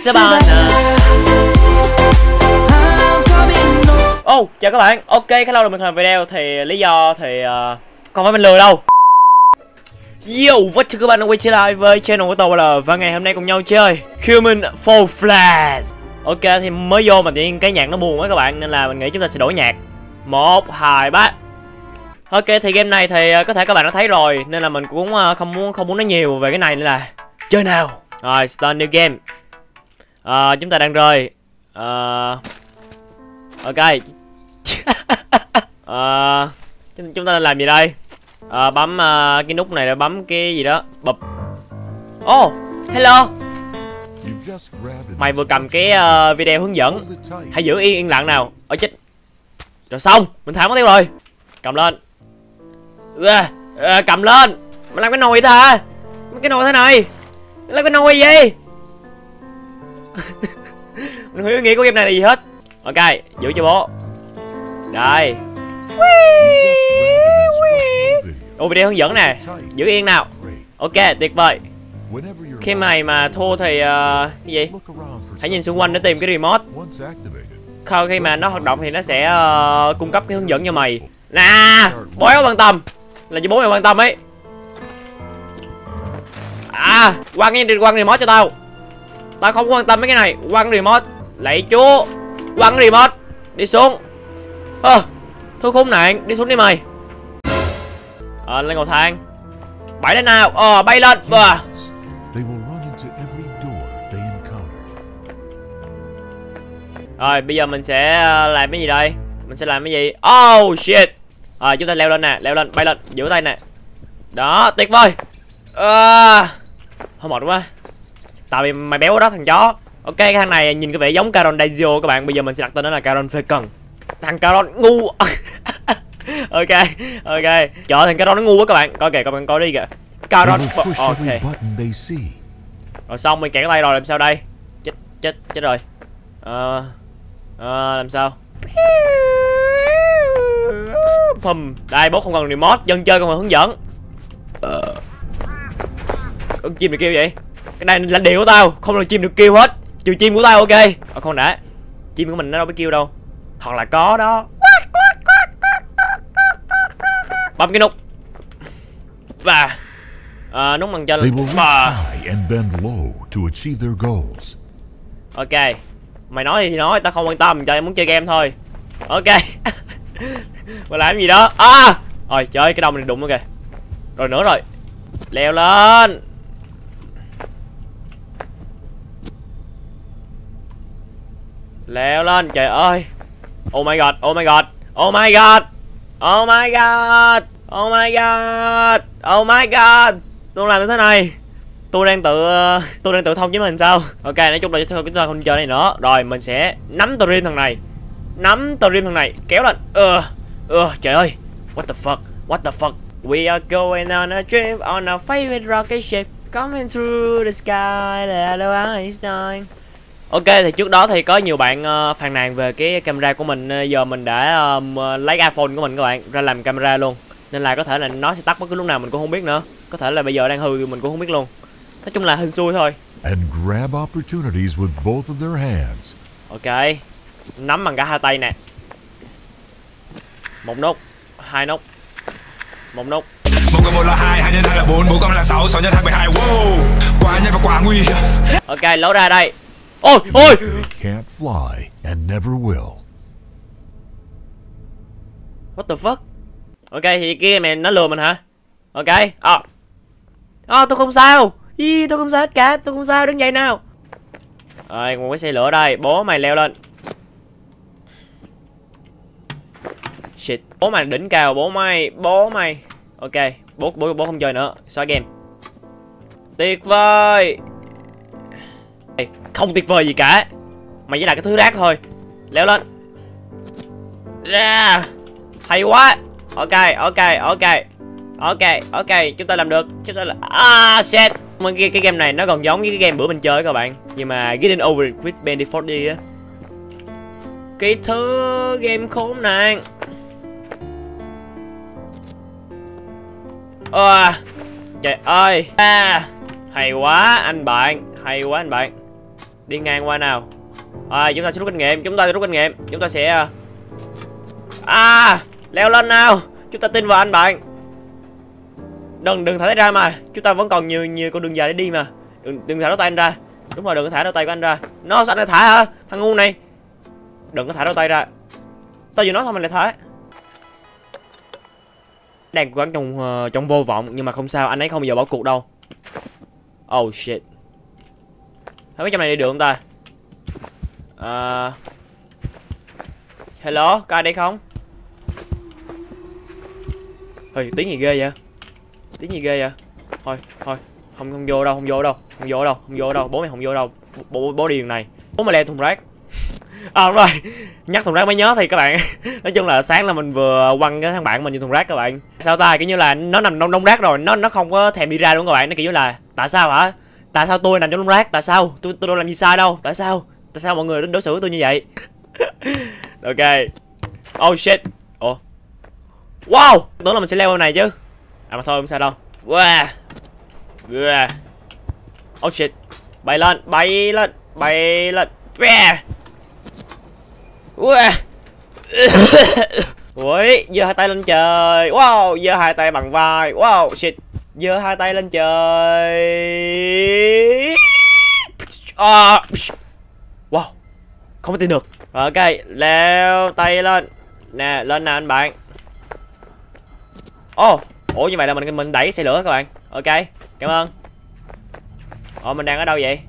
Chào các bạn. Ok, khá lâu rồi mình làm video thì lý do thì không phải mình lười đâu. Yo, what's up các bạn đã quay trở lại với channel của tôi là và ngày hôm nay cùng nhau chơi Human Fall Flat. Ok, thì mới vô mà tự nhiên cái nhạc nó buồn quá các bạn, nên là mình nghĩ chúng ta sẽ đổi nhạc. 1, 2, 3. Ok, thì game này thì có thể các bạn đã thấy rồi, nên là mình cũng không muốn nói nhiều về cái này, nên là chơi nào. Rồi, start new game. Chúng ta đang rơi. Ok. Chúng ta làm gì đây? Bấm cái nút này, là bấm cái gì đó, bụp. Oh, hello. Mày vừa cầm cái video hướng dẫn. Hãy giữ yên lặng nào. Ở chết. Rồi xong, mình thả mất tiêu rồi. Cầm lên. Cầm lên. Mày làm cái nồi vậy ta? Cái nồi thế này. Mày làm cái nồi gì? Mình không hiểu nghĩa của game này là gì hết. Ok, giữ cho bố. Đây. Ồ, video hướng dẫn nè. Giữ yên nào. Ok, tuyệt vời. Khi mày mà thua thì cái gì? Hãy nhìn xung quanh để tìm cái remote. Khi mà nó hoạt động thì nó sẽ cung cấp cái hướng dẫn cho mày. Nè, bố có quan tâm. Là cho bố mày quan tâm ấy. Quăng remote cho tao. Tao không quan tâm mấy cái này. Quăng remote. Lạy chúa. Quăng remote. Đi xuống. Thứ khốn nạn. Đi xuống đi mày. Lên cầu thang. Bay lên nào. Bay lên. Rồi bây giờ mình sẽ làm cái gì đây? Mình sẽ làm cái gì? Oh shit. Chúng ta leo lên nè. Leo lên. Bay lên. Giữ tay nè. Đó. Tuyệt vời. Hơi mệt quá. Tại vì mày béo đó thằng chó. Ok, cái thằng này nhìn cái vẻ giống Caron Dazio các bạn. Bây giờ mình sẽ đặt tên nó là Caron Falcon. Thằng Caron ngu. Ok. Trời, thằng Caron nó ngu quá các bạn. Coi kìa, các bạn coi đi kìa. Caron. Ok. Rồi xong, mình kẹt cái tay rồi, làm sao đây? Chết rồi. Làm sao? Đây, bố không cần remote, dân chơi không cần hướng dẫn. Con chim được kêu vậy? Cái này là điều của tao, không là chim được kêu hết. Trừ chim của tao, ok. Không đã. Chim của mình nó đâu biết kêu đâu. Hoặc là có đó. Bấm cái nút. Và nút bằng trên. Ok. Mày nói thì nói, tao không quan tâm, cho em muốn chơi game thôi. Ok. Mày làm gì đó? Rồi trời ơi, cái đồng này đụng nó kìa. Rồi nữa rồi. Leo lên. Leo lên, trời ơi. Oh my god, oh my god, oh my god, oh my god, oh my god, oh my god. Tôi làm như thế này. Tôi đang tự thông với mình sao? Ok, nói chung là chúng ta không chơi này nữa. Rồi mình sẽ nắm trim thằng này. Kéo lên. Trời ơi. What the fuck. We are going on a trip on our favorite rocket ship coming through the sky. Hello Einstein. Ok, thì trước đó thì có nhiều bạn phàn nàn về cái camera của mình. Giờ mình đã lấy iPhone của mình các bạn ra làm camera luôn, nên là có thể là nó sẽ tắt bất cứ lúc nào mình cũng không biết nữa. Có thể là bây giờ đang hư mình cũng không biết luôn. Nói chung là hên xui thôi. And grab opportunities with both of their hands. Ok, nắm bằng cả hai tay nè. Một nút, hai nút, một nút. Một là 2, 2 nhân 2 là 4, 4 cộng là 6, 6 nhân 2 12. Wow, quá nhanh và quá nguy hiểm. Ok, lỗ ra đây. Ôi. Can't fly and never will. What the fuck? Ok, thì kia mày nó lừa mình hả? Ok. Tôi không sao. Tôi không sao hết cả, tôi không sao, đứng dậy nào. Rồi, một cái xe lửa đây, bố mày leo lên. Shit, bố mày đỉnh cao, bố mày. Ok, bố không chơi nữa, xóa game. Tuyệt vời. Không tuyệt vời gì cả. Mày chỉ là cái thứ rác thôi. Leo lên. Ra. Hay quá. Ok, chúng ta làm được. Shit. Cái game này nó còn giống với cái game bữa mình chơi các bạn. Nhưng mà Getting Over It with Bendy Fordy á. Cái thứ game khốn nạn. Trời ơi. Hay quá anh bạn. Đi ngang qua nào. Chúng ta sẽ rút kinh nghiệm. Chúng ta sẽ leo lên nào. Chúng ta tin vào anh bạn. Đừng thả tay ra mà. Chúng ta vẫn còn nhiều con đường dài để đi mà. Đừng thả đôi tay anh ra. Đúng rồi, đừng có thả đôi tay của anh ra. Nó sao anh lại thả hả? Thằng ngu này. Đừng có thả đôi tay ra. Tao vừa nói thôi mình lại thả. Đang cố gắng trong vô vọng nhưng mà không sao, anh ấy không bao giờ bỏ cuộc đâu. Oh shit. Không biết trong này đi được không ta? Hello, có ai đây không? Ôi, tiếng gì ghê vậy? Tiếng gì ghê vậy? Thôi, không vô đâu, bố mày không vô đâu. Bố đi đường này. Bố mày leo thùng rác. Đúng rồi. Nhắc thùng rác mới nhớ thì các bạn. Nói chung là sáng là mình vừa quăng cái thằng bạn mình vô thùng rác các bạn. Sao ta, kiểu như là nó nằm trong đống rác rồi, nó không có thèm đi ra luôn các bạn. Nó kiểu như là tại sao hả? Tại sao tôi nằm trong đống rác? Tại sao? Tôi đâu làm gì sai đâu. Tại sao mọi người đối xử với tôi như vậy? Ok. Oh shit. Ủa. Wow, tưởng là mình sẽ leo bên này chứ. Mà thôi không sao đâu. Wow. Oh shit. Bay lên. Yeah. Ui, giơ hai tay lên trời. Wow, giơ hai tay bằng vai. Wow, shit. Giơ hai tay lên trời. Wow, không có tin được. Rồi, ok, leo tay lên. Nè, lên nè anh bạn. Ủa như vậy là mình đẩy xe lửa các bạn. Ok, cảm ơn. Mình đang ở đâu vậy?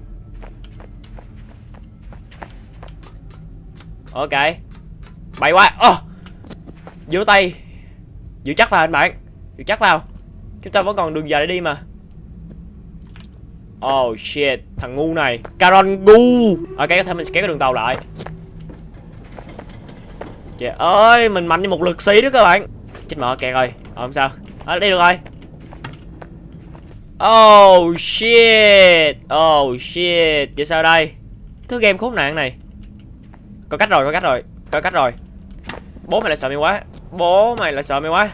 Ok. Bay quá. Giữ tay. Giữ chắc vào anh bạn. Giữ chắc vào. Chúng ta vẫn còn đường dài để đi mà. Oh shit. Thằng ngu này. Caron ngu. Ok, có thể mình sẽ kéo cái đường tàu lại. Trời ơi, mình mạnh như một lực sĩ đó các bạn. Chết mở kẹt rồi. Không sao. Đi được rồi. Oh shit. Vậy sao đây? Thứ game khốn nạn này. Có cách rồi. Bố mày lại sợ mày quá.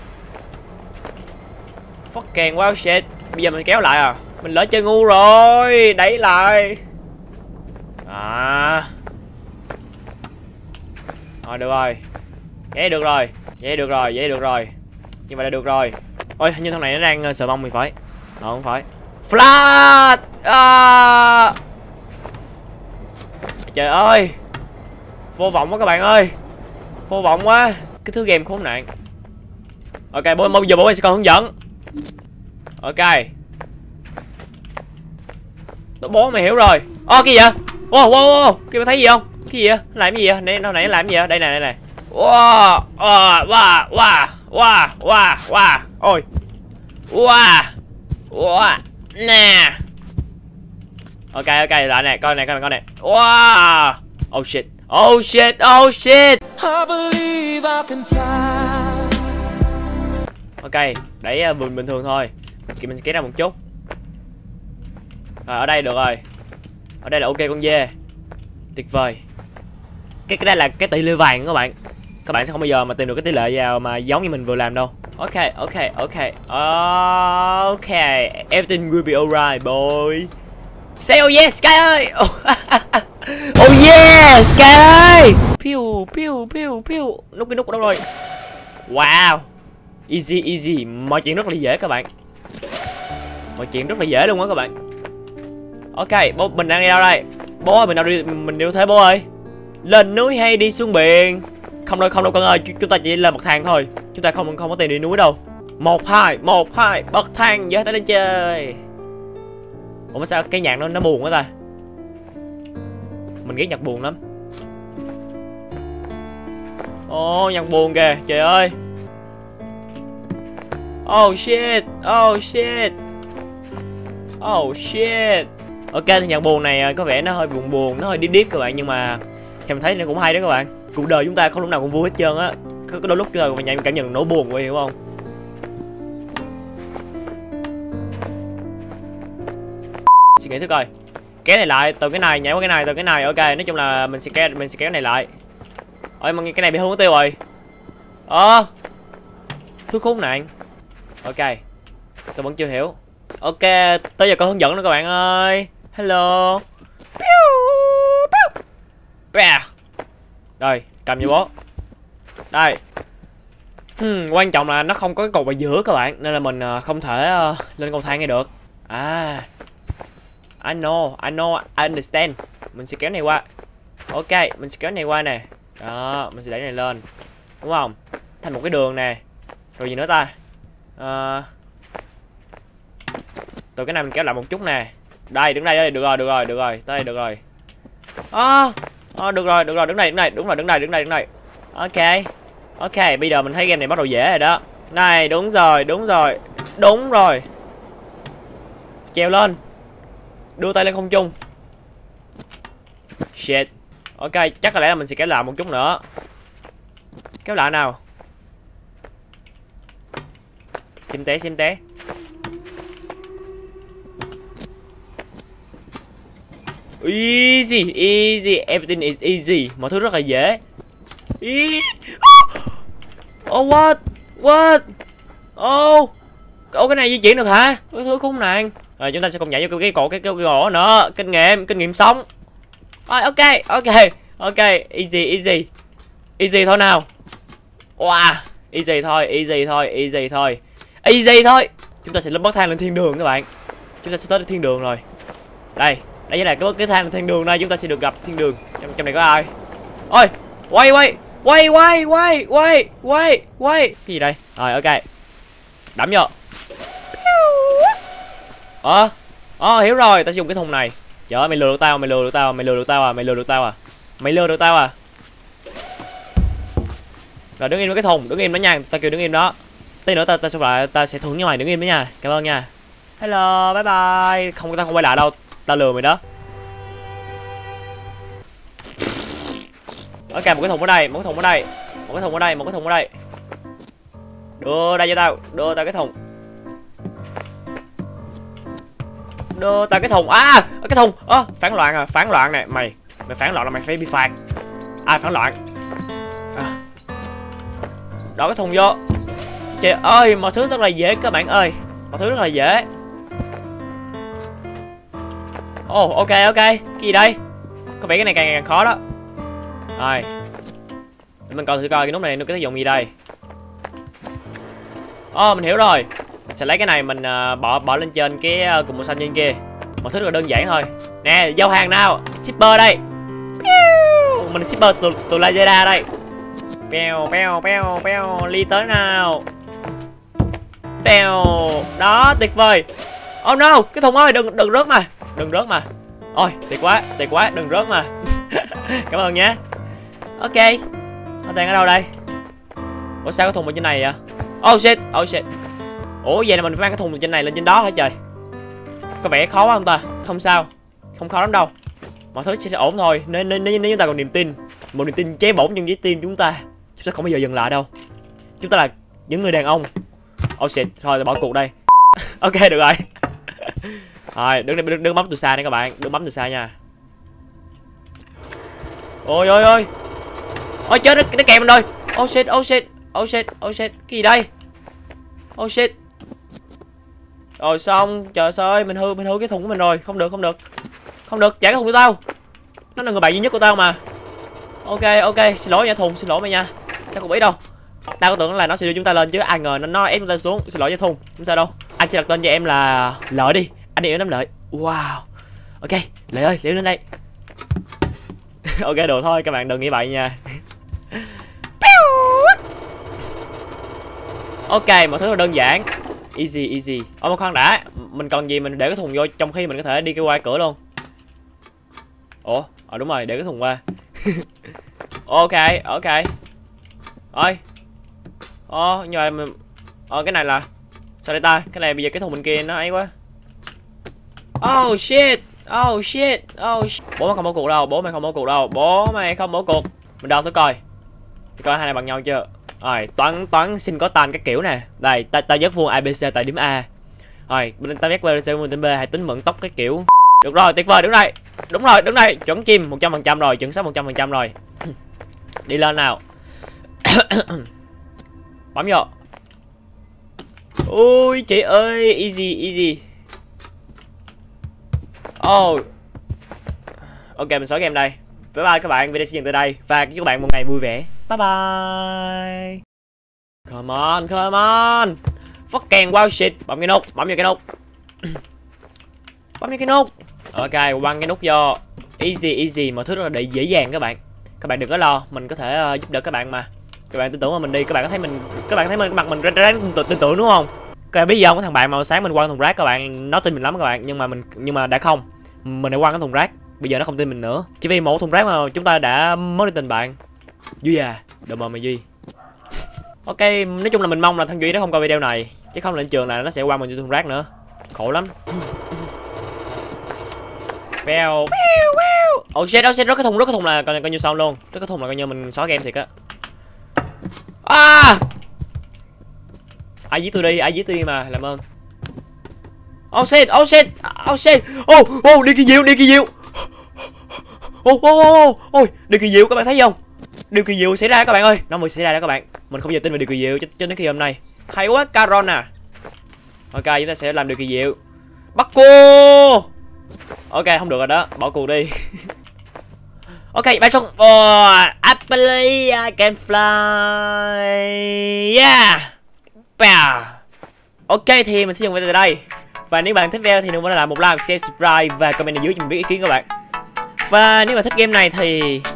Fucking wow shit. Bây giờ mình kéo lại à? Mình lỡ chơi ngu rồi. Đẩy lại. Được rồi. Vậy được rồi. Như vậy là được rồi. Ôi, hình như thằng này nó đang sờ mông mình phải. Không phải. Flash. Trời ơi. Vô vọng quá các bạn ơi. Vô vọng quá. Cái thứ game khốn nạn. Ok, bây giờ bố sẽ còn hướng dẫn. Ok. Bố mày hiểu rồi. Cái gì vậy? Wow. Kia mày thấy gì không? Cái gì vậy? Nó làm cái gì vậy? Nó nãy làm cái gì vậy? Đây nè. Wow. Ôi. Wow. Nè. Ok, lại nè, coi nè. Wow. Oh shit. I believe I can fly. Ok, đẩy bình thường thôi. Mình kéo ra một chút. Rồi, ở đây được rồi. Ở đây là ok con dê. Tuyệt vời. Cái đây là cái tỷ lệ vàng các bạn. Các bạn sẽ không bao giờ mà tìm được cái tỷ lệ vào mà giống như mình vừa làm đâu. Ok. Everything will be alright, boy. Say oh yes, Sky ơi. Oh yeah, Sky ơi. Piu. Nút cái nút đâu rồi? Wow. Easy. Mọi chuyện rất là dễ các bạn. Mọi chuyện rất là dễ luôn á các bạn. Ok, bố mình đang đi đâu đây? Bố ơi, mình đi đâu thế bố ơi? Lên núi hay đi xuống biển? Không đâu con ơi, chúng ta chỉ lên bậc thang thôi. Chúng ta không có tiền đi núi đâu. 1 2 bậc thang dễ tới lên chơi. Ủa sao cái nhạc nó buồn quá ta? Mình ghét nhạc buồn lắm. Nhạc buồn kìa, trời ơi. Oh shit. Ok, thì nhạc buồn này có vẻ nó hơi buồn, nó hơi deep các bạn, nhưng mà theo mình thấy nó cũng hay đó các bạn. Cuộc đời chúng ta không lúc nào cũng vui hết trơn á. Có đôi lúc mình cảm nhận nỗi buồn vậy, hiểu không? Suy nghĩ thử coi. Kéo này lại, từ cái này nhảy qua cái này, từ cái này. Ok, nói chung là mình sẽ kéo này lại. Ôi mà cái này bị hư mất tiêu rồi. Thứ khốn nạn. Ok, tôi vẫn chưa hiểu. Ok, tới giờ có hướng dẫn nữa các bạn ơi. Hello. Rồi, cầm như bố. Đây. Quan trọng là nó không có cái cột vào giữa các bạn, nên là mình không thể lên cầu thang này được. I know, I understand. Mình sẽ kéo này qua. Ok, mình sẽ kéo này qua nè. Đó, mình sẽ đẩy này lên. Đúng không? Thành một cái đường nè. Rồi gì nữa ta? Từ cái này mình kéo lại một chút nè. Đây, đứng đây, được rồi, tới đây được rồi. Được rồi, đứng đây, đứng đây. Ok, bây giờ mình thấy game này bắt đầu dễ rồi đó. Này, đúng rồi. Treo lên. Đưa tay lên không trung. Shit. Ok, chắc có lẽ là mình sẽ kéo lại một chút nữa. Kéo lại nào. Xem té. Easy, everything is easy. Mọi thứ rất là dễ. Oh what? Oh, cái này di chuyển được hả? Cái thứ khốn nạn. Rồi chúng ta sẽ cùng nhảy vô cái gỗ nữa. Kinh nghiệm sống. Rồi ok, easy thôi nào. Wow, easy thôi. Chúng ta sẽ lên bậc thang lên thiên đường các bạn. Chúng ta sẽ tới thiên đường rồi. Đây là cái thang lên thiên đường đây, chúng ta sẽ được gặp thiên đường. Trong này có ai? Ôi, quay. Cái gì đây? Rồi ok. Đắm vô. Hiểu rồi, ta sẽ dùng cái thùng này. Trời ơi, mày lừa được tao à. Rồi đứng im với cái thùng, đứng im đó nha, ta kêu đứng im đó. Tí nữa ta sẽ lại, ta sẽ thưởng cho mày đứng im đó nha. Cảm ơn nha. Hello, bye bye. Không, ta không quay lại đâu, ta lừa mày đó. Ok, một cái thùng ở đây. Đưa đây cho tao, cái thùng. Cái thùng. Phản loạn nè, mày phản loạn là mày phải bị phạt. Ai phản loạn? Đổ cái thùng vô. Trời ơi, mọi thứ rất là dễ các bạn ơi. Ok. Cái gì đây? Có vẻ cái này càng khó đó. Rồi. Để mình coi thử coi cái nút này nó có tác dụng gì đây. Mình hiểu rồi. Mình sẽ lấy cái này mình bỏ lên trên cái cục màu xanh trên kia. Mọi thứ rất là đơn giản thôi. Nè, giao hàng nào. Shipper đây. Mình shipper từ Lazada đây. Peo, ly tới nào. Peo. Đó, tuyệt vời. Oh no, cái thùng ơi, đừng rớt mà. Ôi, tuyệt quá, đừng rớt mà. Cảm ơn nhé. Ok. Nó đang ở đâu đây? Ủa sao cái thùng ở trên này vậy? Oh shit. Ủa vậy là mình phải mang cái thùng trên này lên trên đó hả trời? Có vẻ khó quá không ta? Không sao, không khó lắm đâu. Mọi thứ sẽ ổn thôi. Nếu chúng ta còn niềm tin, một niềm tin cháy bỏng trong trái tim chúng ta sẽ không bao giờ dừng lại đâu. Chúng ta là những người đàn ông. Oh shit, thôi bỏ cuộc đây. Ok được rồi. Rồi đừng bấm từ xa nha các bạn, đừng bấm từ xa nha. Ôi chết, nó kèm mình rồi. Oh shit. Cái gì đây? Oh shit. Rồi xong, trời ơi, mình hư cái thùng của mình rồi. Không được, trả cái thùng của tao. Nó là người bạn duy nhất của tao mà. Ok, xin lỗi nha thùng, xin lỗi mày nha. Tao không biết đâu. Tao có tưởng là nó sẽ đưa chúng ta lên chứ ai ngờ nó ép chúng ta xuống. Xin lỗi nha thùng, không sao đâu. Anh sẽ đặt tên cho em là Lợi đi. Anh yêu nắm Lợi. Wow. Ok, Lợi ơi, leo lên đây. Ok được thôi, các bạn đừng nghĩ vậy nha. Ok, mọi thứ là đơn giản. Easy. Mà khoan đã, mình còn gì mình để cái thùng vô trong khi mình có thể đi qua cửa luôn. Ủa, đúng rồi, để cái thùng qua. Ok. Ôi. Nhưng mà mình... cái này là... Sao đây ta? Cái này bây giờ cái thùng bên kia nó ấy quá. Oh shit. Bố mày không bỏ cuộc đâu. Mình đo thử coi. Coi hai này bằng nhau chưa? Rồi, toán xin có tan các kiểu nè. Đây, ta dứt vuông ABC tại điểm A. Rồi, bên ta dứt VC vuông điểm B, hãy tính vận tốc cái kiểu. Được rồi, tuyệt vời, đứng đây. Đúng rồi, chuẩn chim 100% rồi, chuẩn xác 100% rồi. Đi lên nào. Bấm vô. Ui chị ơi, easy. Oh. Ok, mình xóa game đây. Bye bye các bạn, video sẽ dừng tới đây. Và chúc các bạn một ngày vui vẻ. Bye bye. Come on, come on. Fucking wow shit. Bấm cái nút, bấm vào cái nút. Bấm vào cái nút. Ok, quăng cái nút vô. Easy, mọi thứ rất là dễ dàng các bạn. Các bạn đừng có lo, mình có thể giúp đỡ các bạn mà. Các bạn tin tưởng vào mình đi, các bạn có thấy mặt mình ráng tin tưởng đúng không? Các bạn biết gì không, cái thằng bạn màu sáng mình quăng thùng rác, các bạn nó tin mình lắm các bạn, nhưng mà đã không. Mình đã quăng cái thùng rác, bây giờ nó không tin mình nữa. Chỉ vì một thùng rác mà chúng ta đã mất đi tình bạn. Duy à, đợi mời mày Duy. Ok, nói chung là mình mong là thằng Duy nó không coi video này, chứ không lên trường là nó sẽ quăng mình vô thùng rác nữa. Khổ lắm. Vèo. Oh shit, rớt cái thùng là coi như xong luôn. Rớt cái thùng là coi như mình xóa game thiệt á. Ai giết tôi đi mà, làm ơn. Oh shit. Đi kỳ diệu. Đi kỳ diệu các bạn thấy không? Điều kỳ diệu xảy ra các bạn ơi, nó mới xảy ra đó các bạn. Mình không giờ tin về điều kỳ diệu cho đến khi hôm nay. Hay quá Caron à. Ok, chúng ta sẽ làm điều kỳ diệu. Bắt cua. Ok, không được rồi đó, bỏ cuộc đi. Ok, bay xuống. I believe I can fly. Yeah. Ok, thì mình sẽ dừng video tại đây. Và nếu bạn thích video thì đừng quên làm một like, share, subscribe và comment ở dưới cho mình biết ý kiến các bạn. Và nếu bạn thích game này thì